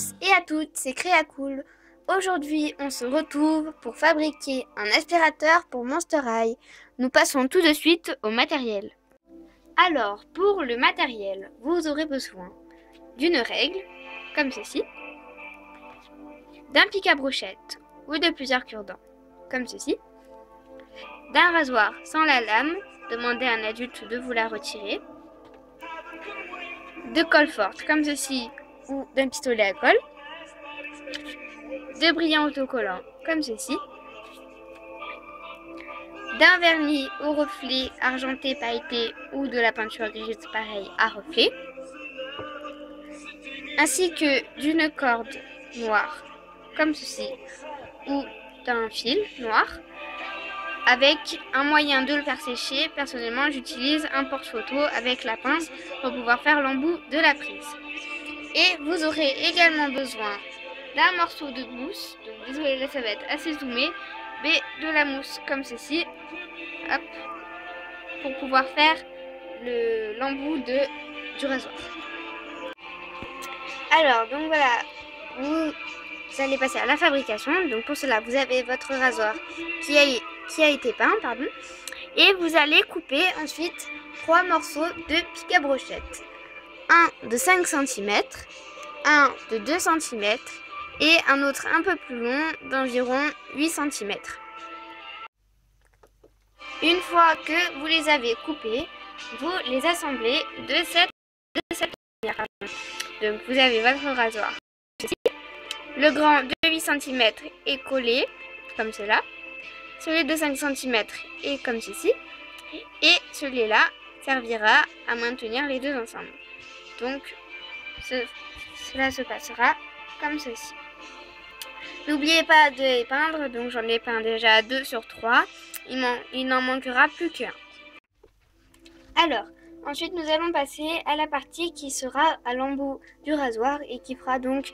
tous et à toutes, c'est Créacool. Aujourd'hui, on se retrouve pour fabriquer un aspirateur pour Monster High. Nous passons tout de suite au matériel. Alors, pour le matériel, vous aurez besoin d'une règle, comme ceci, d'un pic à brochette ou de plusieurs cure-dents, comme ceci, d'un rasoir sans la lame, demandez à un adulte de vous la retirer, de colle forte, comme ceci, ou d'un pistolet à colle, de brillants autocollants comme ceci, d'un vernis au reflet argenté pailleté ou de la peinture grise pareil à reflet, ainsi que d'une corde noire comme ceci ou d'un fil noir avec un moyen de le faire sécher. Personnellement, j'utilise un porte-photo avec la pince pour pouvoir faire l'embout de la prise. Et vous aurez également besoin d'un morceau de mousse, donc désolé là ça va être assez zoomé, mais de la mousse comme ceci, hop, pour pouvoir faire l'embout du rasoir. Alors donc voilà, vous allez passer à la fabrication. Donc pour cela vous avez votre rasoir qui a été peint, pardon, et vous allez couper ensuite 3 morceaux de pic à brochette, un de 5 cm, un de 2 cm et un autre un peu plus long d'environ 8 cm. Une fois que vous les avez coupés, vous les assemblez de cette manière. Donc vous avez votre rasoir. Le grand de 8 cm est collé comme cela. Celui de 5 cm est comme ceci. Et celui-là servira à maintenir les deux ensemble. Donc cela se passera comme ceci. N'oubliez pas de peindre, donc j'en ai peint déjà 2 sur 3. Il n'en manquera plus qu'un. Alors, ensuite nous allons passer à la partie qui sera à l'embout du rasoir et qui fera donc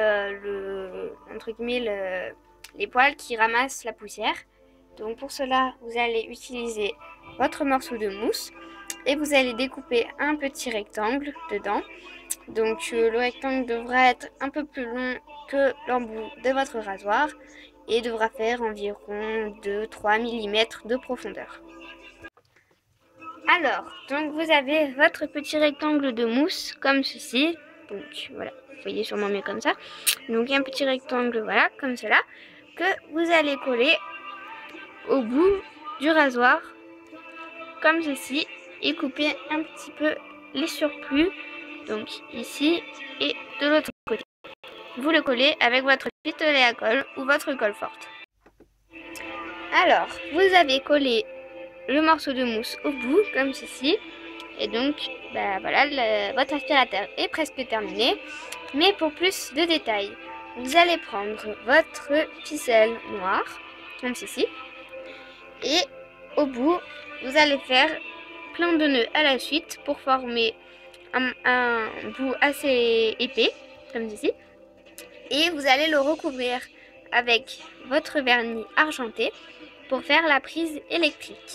les poils qui ramassent la poussière. Donc pour cela, vous allez utiliser votre morceau de mousse et vous allez découper un petit rectangle dedans. Donc le rectangle devra être un peu plus long que l'embout de votre rasoir et devra faire environ 2-3 mm de profondeur. Alors, donc vous avez votre petit rectangle de mousse comme ceci. Donc voilà, vous voyez sûrement mieux comme ça. Donc un petit rectangle, voilà, comme cela, que vous allez coller au bout du rasoir comme ceci et couper un petit peu les surplus, donc ici et de l'autre côté. Vous le collez avec votre pistolet à colle ou votre colle forte. Alors, vous avez collé le morceau de mousse au bout comme ceci et donc voilà, votre aspirateur est presque terminé. Mais pour plus de détails, vous allez prendre votre ficelle noire comme ceci et au bout vous allez faire plein de nœuds à la suite pour former un bout assez épais comme ceci, et vous allez le recouvrir avec votre vernis argenté pour faire la prise électrique.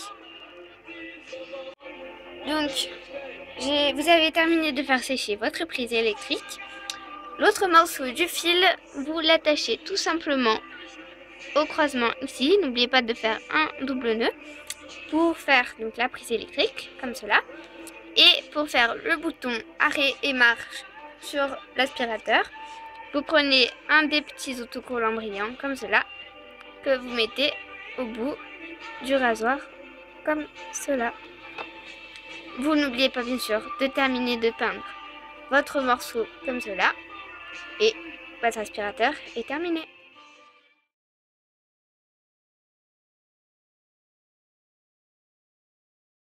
Donc vous avez terminé de faire sécher votre prise électrique. L'autre morceau du fil, vous l'attachez tout simplement au croisement ici. N'oubliez pas de faire un double nœud pour faire donc la prise électrique comme cela, et pour faire le bouton arrêt et marche sur l'aspirateur, vous prenez un des petits autocollants brillants comme cela que vous mettez au bout du rasoir comme cela. Vous n'oubliez pas bien sûr de terminer de peindre votre morceau comme cela et votre aspirateur est terminé.